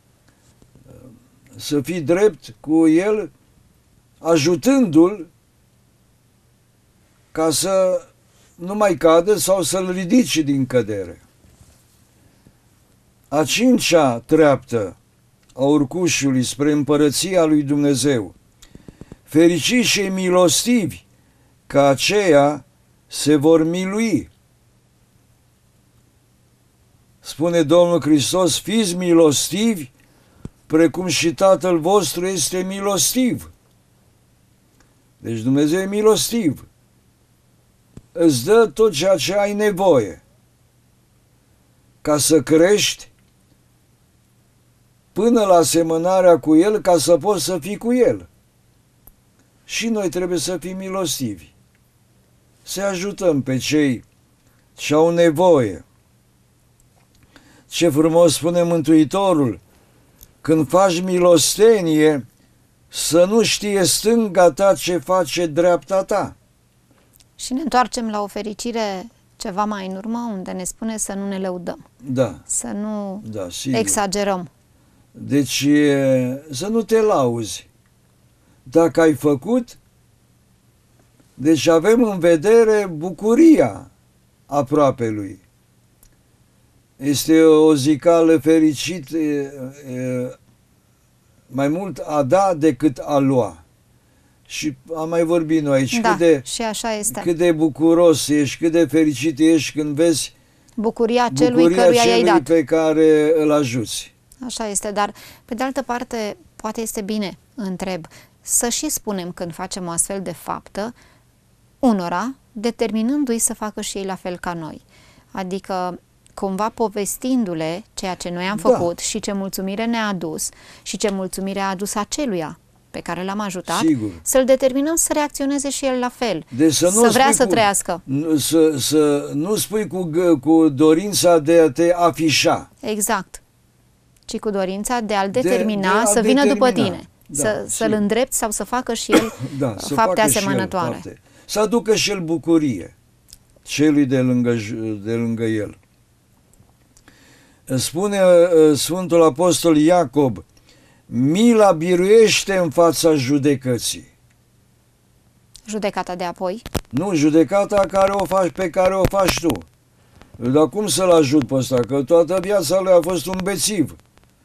Să fii drept cu el, ajutându-l ca să nu mai cadă sau să-l ridici din cădere. A cincea treaptă a urcușului spre împărăția lui Dumnezeu. Fericiți și milostivi, că aceia se vor milui. Spune Domnul Hristos, fiți milostivi, precum și Tatăl vostru este milostiv. Deci Dumnezeu e milostiv. Îți dă tot ceea ce ai nevoie ca să crești până la asemănarea cu El, ca să poți să fii cu El. Și noi trebuie să fim milostivi. Să ajutăm pe cei ce au nevoie. Ce frumos spune Mântuitorul, când faci milostenie, să nu știe stânga ta ce face dreapta ta. Și ne întoarcem la o fericire ceva mai în urmă, unde ne spune să nu ne lăudăm, Da, să nu da, sigur. exagerăm. Deci să nu te lauzi. Dacă ai făcut, deci avem în vedere bucuria aproapelui. Este o zicală fericit, mai mult a da decât a lua. Și am mai vorbit noi aici Da, și așa este. cât de bucuros ești, cât de fericit ești când vezi Bucuria celui bucuria căruia i-ai celui dat. pe care îl ajuți. Așa este, dar pe de altă parte, poate este bine, întreb, să și spunem când facem o astfel de faptă, unora, determinându-i să facă și ei la fel ca noi. Adică, cumva povestindu-le ceea ce noi am făcut și ce mulțumire ne-a adus și ce mulțumire a adus aceluia pe care l-am ajutat, Sigur. să-l determinăm să reacționeze și el la fel, Deci să vrea să trăiască. Să nu spui cu dorința de a te afișa. Exact. Ci cu dorința de a-l determina să vină după tine. Da, să-l îndrepți sau să facă și el fapte asemănătoare. Să aducă și el bucurie celui de lângă el. Spune Sfântul Apostol Iacob, mila biruiește în fața judecății. Judecata de apoi? Nu, judecata pe care o faci tu. Dar cum să-l ajut pe ăsta? Că toată viața lui a fost un bețiv.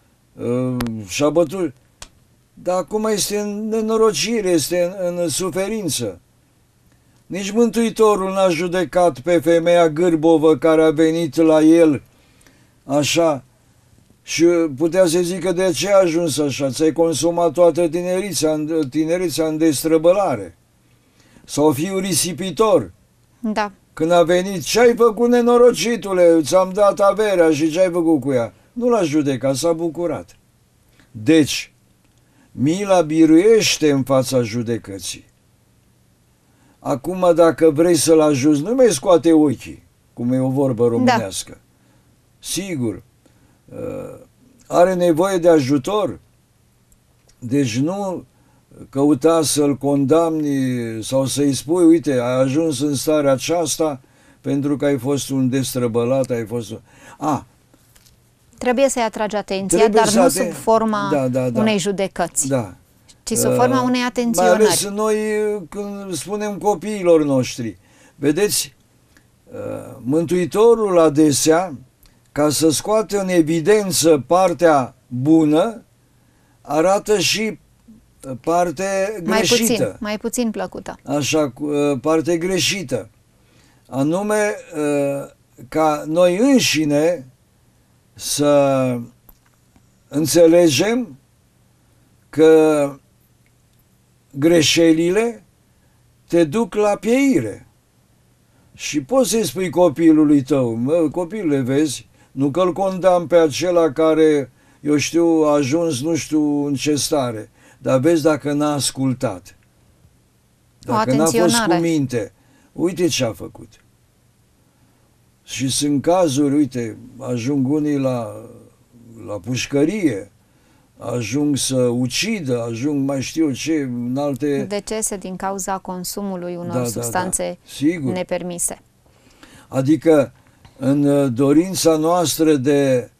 Și-a bătut. Dar acum este în nenorocire, este în suferință. Nici Mântuitorul n-a judecat pe femeia gârbovă care a venit la el așa și putea să zică de ce a ajuns așa, ți-ai consumat toată tinerețea în destrăbălare. Sau fiul risipitor. Da. Când a venit, ce-ai făcut, nenorocitule, ți-am dat averea și ce-ai făcut cu ea? Nu l-a judecat, s-a bucurat. Deci, mila biruiește în fața judecății. Acum, dacă vrei să-l ajuți, nu mai scoate ochii, cum e o vorbă românească. Da. Sigur, are nevoie de ajutor, deci nu căuta să-l condamni sau să-i spui, uite, ai ajuns în starea aceasta pentru că ai fost un destrăbălat, ai fost... Trebuie să-i atragi atenția, dar nu sub forma unei judecăți, ci sub forma unei atenționări. Mai ales noi când spunem copiilor noștri. Vedeți, Mântuitorul adesea, ca să scoate în evidență partea bună, arată și parte greșită. Mai puțin plăcută. Așa, parte greșită. Anume, ca noi înșine să înțelegem că greșelile te duc la pieire. Și poți să-i spui copilului tău, copilule, vezi, nu că-l condamn pe acela care, eu știu, a ajuns nu știu în ce stare, dar vezi dacă n-a ascultat, dacă n-a fost cu minte, uite ce a făcut. Și sunt cazuri, uite, ajung unii la pușcărie, ajung să ucidă, ajung mai știu ce, în alte... Decese din cauza consumului unor substanțe nepermise. Adică în dorința noastră de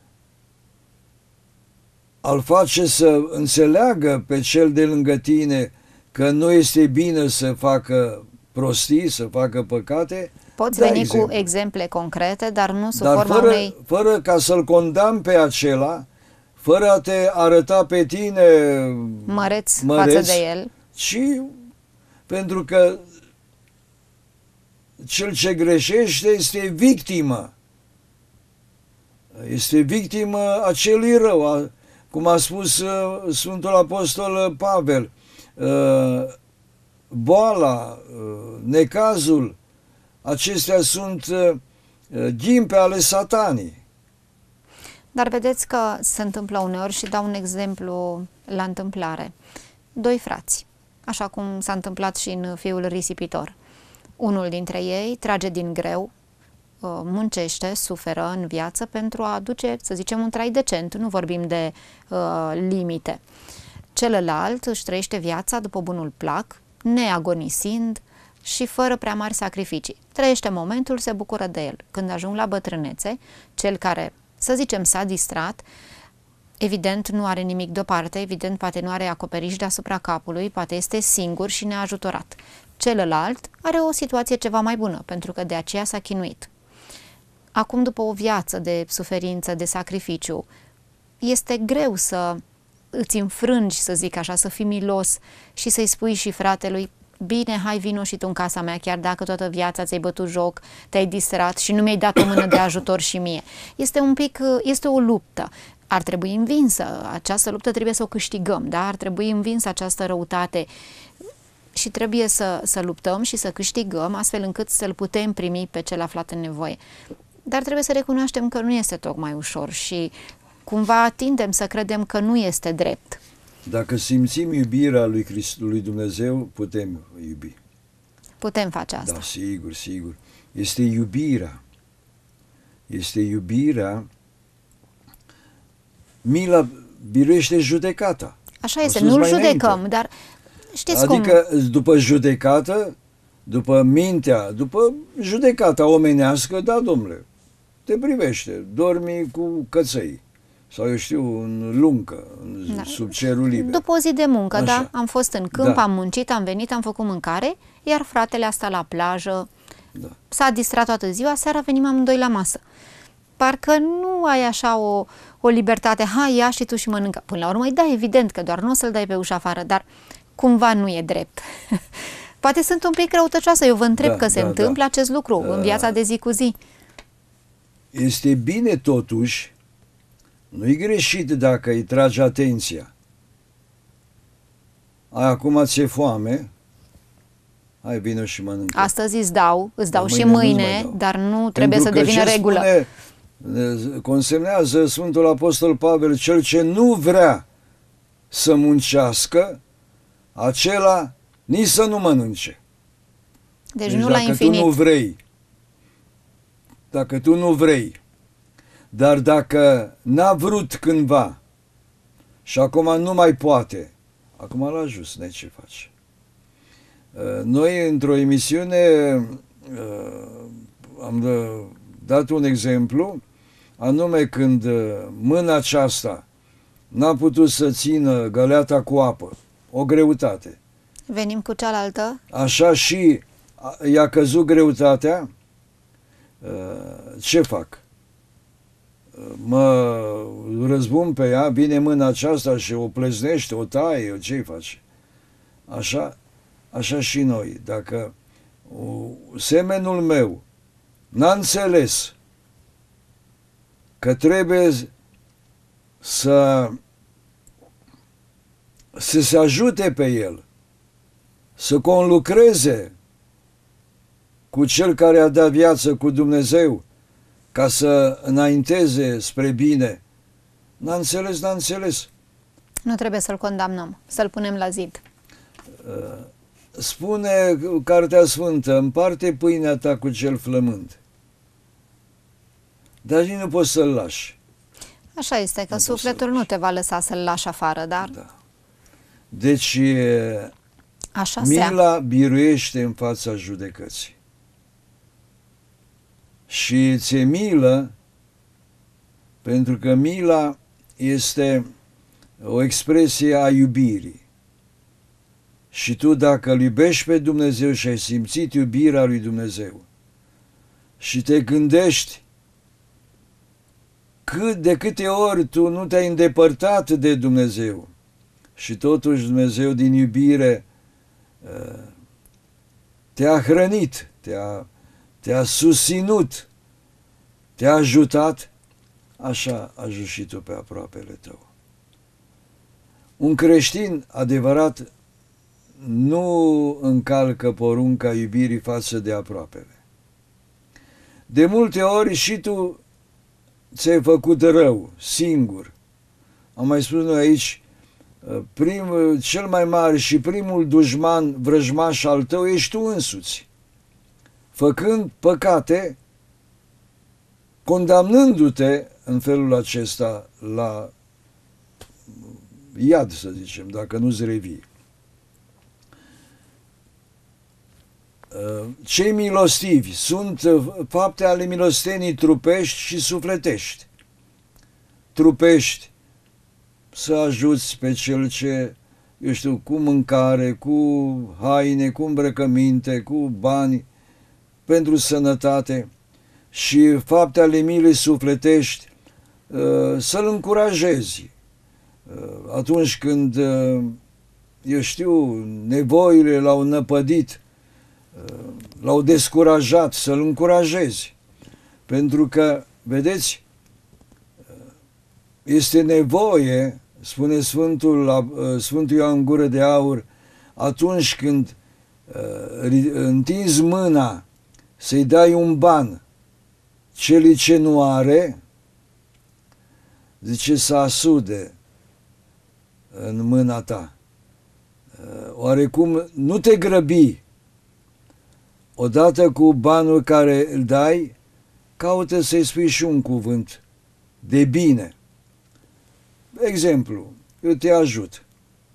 a-l face să înțeleagă pe cel de lângă tine că nu este bine să facă prostii, să facă păcate. Poți veni cu exemple concrete, dar nu sub forma unei... fără ca să-l condamn pe acela, fără a te arăta pe tine măreț față de el, ci pentru că cel ce greșește este victimă. Este victimă acelui rău, cum a spus Sfântul Apostol Pavel. Boala, necazul, acestea sunt ghimpe ale satanii. Dar vedeți că se întâmplă uneori și dau un exemplu la întâmplare. Doi frați, așa cum s-a întâmplat și în fiul risipitor. Unul dintre ei trage din greu, muncește, suferă în viață pentru a aduce, să zicem, un trai decent, nu vorbim de limite. Celălalt își trăiește viața după bunul plac, neagonisind, și fără prea mari sacrificii. Trăiește momentul, se bucură de el. Când ajung la bătrânețe, cel care, să zicem, s-a distrat, evident nu are nimic deoparte, evident poate nu are acoperiș deasupra capului, poate este singur și neajutorat. Celălalt are o situație ceva mai bună, pentru că de aceea s-a chinuit. Acum, după o viață de suferință, de sacrificiu, este greu să îți înfrângi, să zic așa, să fii milos și să-i spui și fratelui: bine, hai, vino și tu în casa mea, chiar dacă toată viața ți-ai bătut joc, te-ai distrat și nu mi-ai dat o mână de ajutor și mie. Este o luptă. Ar trebui învinsă. Această luptă trebuie să o câștigăm, da? Ar trebui învinsă această răutate și trebuie să luptăm și să câștigăm, astfel încât să-l putem primi pe cel aflat în nevoie. Dar trebuie să recunoaștem că nu este tocmai ușor și cumva tindem să credem că nu este drept. Dacă simțim iubirea lui Dumnezeu, putem iubi. Putem face asta. Da, sigur, sigur. Este iubirea. Este iubirea. Mila biruiește judecata. Așa este, nu-l judecăm, dar știți cum... Adică după judecată, după mintea, după judecata omenească, da, domnule, te privește, dormi cu căței. Sau eu știu, în luncă, sub cerul liber. După o zi de muncă, așa. Da, am fost în câmp, am muncit, am venit, am făcut mâncare, iar fratele a stat la plajă, s-a distrat toată ziua, seara venim amândoi la masă. Parcă nu ai așa o libertate, hai, ia și tu și mănâncă. Până la urmă, da, evident că doar nu o să-l dai pe ușa afară, dar cumva nu e drept. Poate sunt un pic răutăcioasă, eu vă întreb că se întâmplă acest lucru în viața de zi cu zi. Este bine totuși, nu-i greșit dacă îi tragi atenția. Acum ți-e foame, hai, vină și mănâncă. Astăzi îți dau și mâine, dar nu trebuie să devină regulă. Consemnează Sfântul Apostol Pavel: cel ce nu vrea să muncească, acela nici să nu mănânce. Deci nu la infinit. Dacă tu nu vrei, dar dacă n-a vrut cândva și acum nu mai poate, acum l-a ajuns, n-ai ce faci. Noi, într-o emisiune, am dat un exemplu, anume când mâna aceasta n-a putut să țină găleata cu apă, o greutate. Venim cu cealaltă. Așa și i-a căzut greutatea, ce fac? Mă răzbun pe ea, vine mâna aceasta și o pleznește, o taie, ce-i face? Așa și noi. Dacă semenul meu n-a înțeles că trebuie să se ajute pe el, să conlucreze cu cel care a dat viață, cu Dumnezeu, ca să înainteze spre bine, n-a înțeles. Nu trebuie să-l condamnăm, să-l punem la zid. Spune Cartea Sfântă: împarte pâinea ta cu cel flămând. Dar nici nu poți să-l lași. Așa este, că sufletul nu te va lăsa să-l lași afară, dar... Da. Deci, așa mila biruiește în fața judecății. Și ți-e milă, pentru că mila este o expresie a iubirii. Și tu, dacă îl iubești pe Dumnezeu și ai simțit iubirea lui Dumnezeu și te gândești de câte ori tu nu te-ai îndepărtat de Dumnezeu și totuși Dumnezeu din iubire te-a hrănit, te-a susținut, te-a ajutat, așa ajuți și tu pe aproapele tău. Un creștin adevărat nu încalcă porunca iubirii față de aproapele. De multe ori și tu ți-ai făcut rău, singur. Am mai spus noi aici, cel mai mare și primul dușman, vrăjmaș al tău, ești tu însuți. Făcând păcate, condamnându-te în felul acesta la iad, să zicem, dacă nu-ți revii. cei milostivi sunt fapte ale milostenii trupești și sufletești. Trupești, să ajuți pe cel ce, eu știu, cu mâncare, cu haine, cu îmbrăcăminte, cu bani, pentru sănătate, și fapte ale milei sufletești, să-l încurajezi atunci când, eu știu, nevoile l-au năpădit, l-au descurajat, să-l încurajezi. Pentru că, vedeți, este nevoie, spune Sfântul Ioan Gură de Aur, atunci când întinzi mâna să-i dai un ban celui ce nu are, zice, să asude în mâna ta. Oarecum nu te grăbi. Odată cu banul care îl dai, caută să-i spui și un cuvânt de bine. Exemplu, eu te ajut,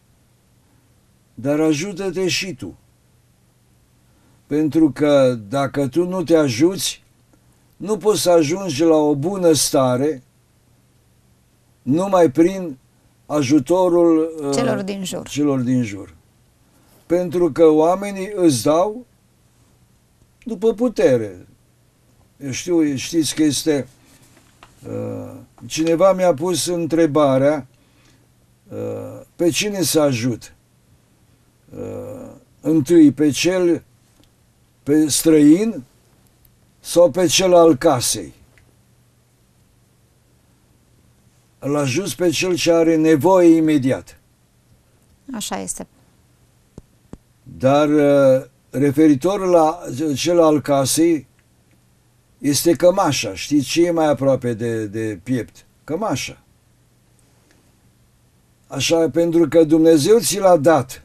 dar ajută-te și tu. Pentru că dacă tu nu te ajuți, nu poți să ajungi la o bună stare numai prin ajutorul celor din jur. Pentru că oamenii îți dau după putere. Eu știți că este... cineva mi-a pus întrebarea, pe cine să ajut? Întâi pe străin sau pe cel al casei? Îl ajut pe cel ce are nevoie imediat. Așa este. Dar referitor la cel al casei, este cămașa. Știți ce e mai aproape de piept? Cămașa. Așa, pentru că Dumnezeu ți l-a dat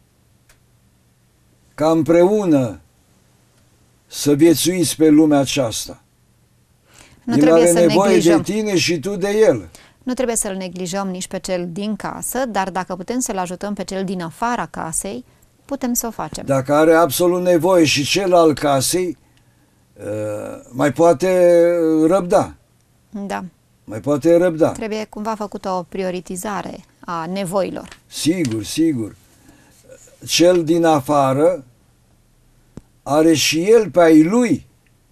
ca împreună să viețuiți pe lumea aceasta. El are nevoie de tine și tu de el. Nu trebuie să-l neglijăm nici pe cel din casă, dar dacă putem să-l ajutăm pe cel din afara casei, putem să o facem. Dacă are absolut nevoie și cel al casei, mai poate răbda. Da. Mai poate răbda. Trebuie cumva făcută o prioritizare a nevoilor. Sigur, sigur. Cel din afară are și el pe ai lui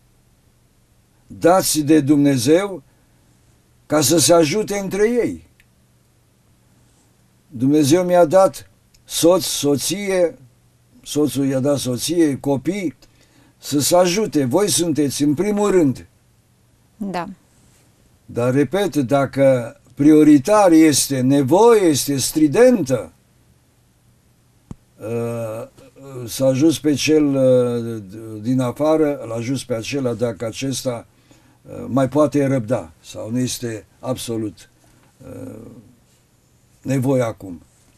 dați de Dumnezeu ca să se ajute între ei. Dumnezeu mi-a dat soț, soție, soțul i-a dat soție, copii, să se ajute. Voi sunteți în primul rând. Da. Dar, repet, dacă prioritar este, nevoie este stridentă, să ajuți pe cel din afară, îl ajuți pe acela dacă acesta mai poate răbda sau nu este absolut nevoie acum.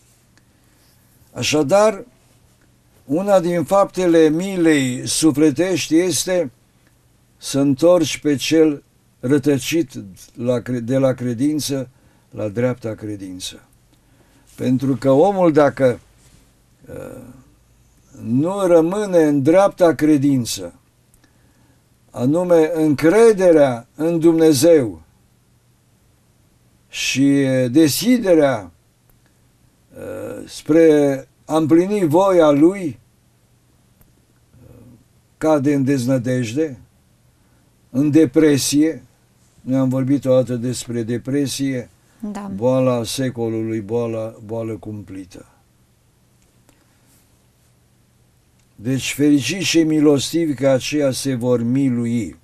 Așadar, una din faptele milei sufletești este să întorci pe cel rătăcit de la credință la dreapta credință. Pentru că omul, dacă nu rămâne în dreapta credință, anume încrederea în Dumnezeu și deschiderea spre a împlini voia Lui, cade în deznădejde, în depresie. Noi am vorbit o dată despre depresie, da. Boala secolului, boală cumplită. Deci fericiți și milostivi că aceia se vor milui.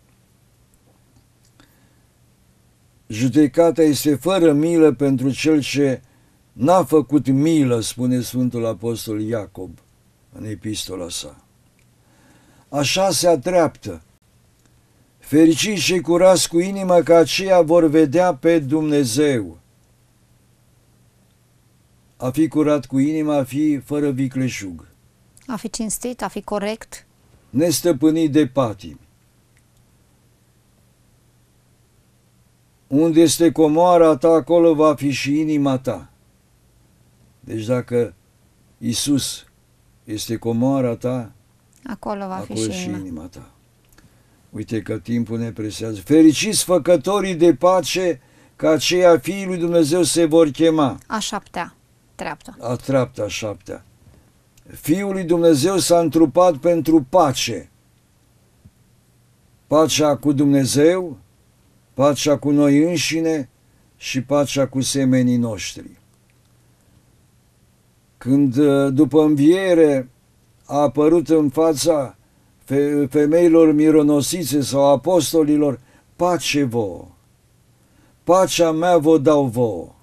Judecata este fără milă pentru cel ce n-a făcut milă, spune Sfântul Apostol Iacob în epistola sa. Așa se atreaptă. Fericiți și curați cu inima că aceia vor vedea pe Dumnezeu. A fi curat cu inima, a fi fără vicleșug. A fi cinstit, a fi corect. Nestăpânit de patimi. Unde este comoara ta, acolo va fi și inima ta. Deci dacă Isus este comoara ta, Acolo va fi acolo și și inima. inima ta. Uite că timpul ne presează. Fericiți făcătorii de pace, că aceia fiii lui Dumnezeu se vor chema. A șaptea treaptă. A treapta, a șaptea. Fiul lui Dumnezeu s-a întrupat pentru pace. Pacea cu Dumnezeu, pacea cu noi înșine și pacea cu semenii noștri. Când după înviere a apărut în fața femeilor mironosițe sau apostolilor, pace vouă, pacea mea vă dau vouă.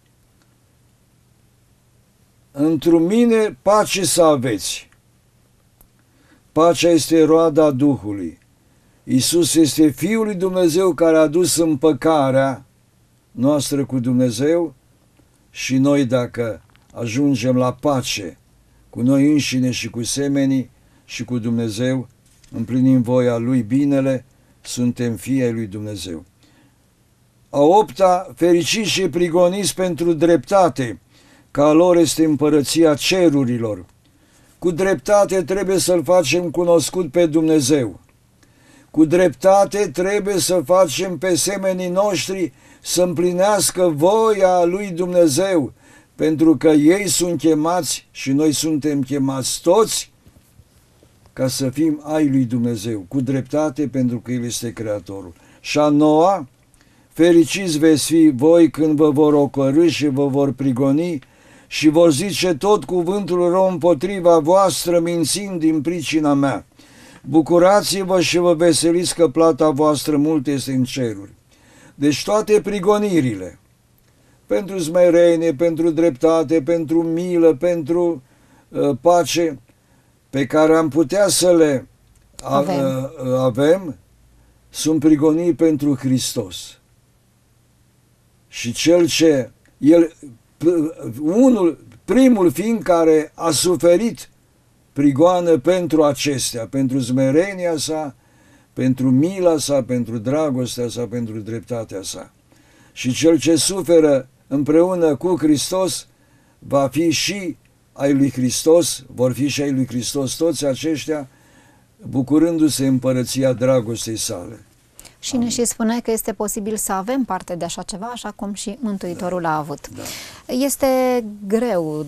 Într-o mine pace să aveți. Pacea este roada Duhului. Iisus este Fiul lui Dumnezeu care a dus împăcarea noastră cu Dumnezeu și noi, dacă ajungem la pace cu noi înșine și cu semenii și cu Dumnezeu, împlinim voia Lui binele, suntem fii ai lui Dumnezeu. A opta, fericiți și prigoniți pentru dreptate, că a lor este împărăția cerurilor. Cu dreptate trebuie să-L facem cunoscut pe Dumnezeu. Cu dreptate trebuie să facem pe semenii noștri să împlinească voia lui Dumnezeu, pentru că ei sunt chemați și noi suntem chemați toți ca să fim ai lui Dumnezeu, cu dreptate, pentru că El este Creatorul. Și a noua, fericiți veți fi voi când vă vor ocărî și vă vor prigoni și vor zice tot cuvântul rău împotriva voastră, mințind din pricina mea. Bucurați-vă și vă veseliți că plata voastră mult este în ceruri. Deci toate prigonirile, pentru smerenie, pentru dreptate, pentru milă, pentru pace, pe care am putea să le avem, sunt prigoniri pentru Hristos. Și cel ce, primul fiind care a suferit prigoană pentru acestea, pentru smerenia sa, pentru mila sa, pentru dragostea sa, pentru dreptatea sa. Și cel ce suferă împreună cu Hristos va fi și ai lui Hristos, vor fi și ai lui Hristos toți aceștia, bucurându-se împărăția dragostei sale. Și ne și spune că este posibil să avem parte de așa ceva, așa cum și Mântuitorul a avut. Da. Este greu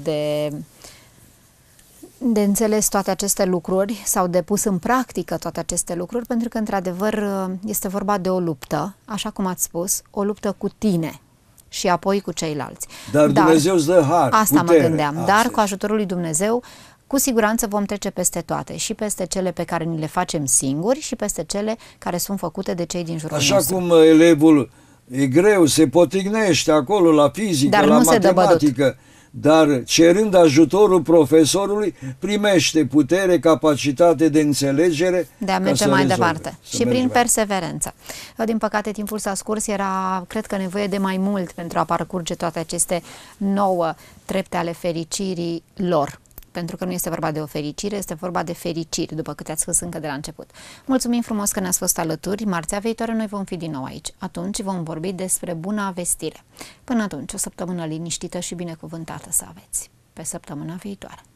de înțeles toate aceste lucruri sau de pus în practică toate aceste lucruri, pentru că, într-adevăr, este vorba de o luptă, așa cum ați spus, o luptă cu tine și apoi cu ceilalți. Dar Dumnezeu îți dă har, asta putere. mă gândeam, dar cu ajutorul lui Dumnezeu, cu siguranță vom trece peste toate, și peste cele pe care ni le facem singuri și peste cele care sunt făcute de cei din jurul Așa nostru. cum elevul e greu, se potignește acolo la fizică, Dar la nu se dă matematică, dar cerând ajutorul profesorului, primește putere, capacitate de înțelegere de a merge mai departe și prin mai perseverență. Din păcate, timpul s-a scurs, era, cred că, nevoie de mai mult pentru a parcurge toate aceste 9 trepte ale fericirii lor. Pentru că nu este vorba de o fericire, este vorba de fericiri, după câte ați spus încă de la început. Mulțumim frumos că ne-ați fost alături. Marțea viitoare noi vom fi din nou aici. Atunci vom vorbi despre buna vestire. Până atunci, o săptămână liniștită și binecuvântată să aveți. Pe săptămâna viitoare.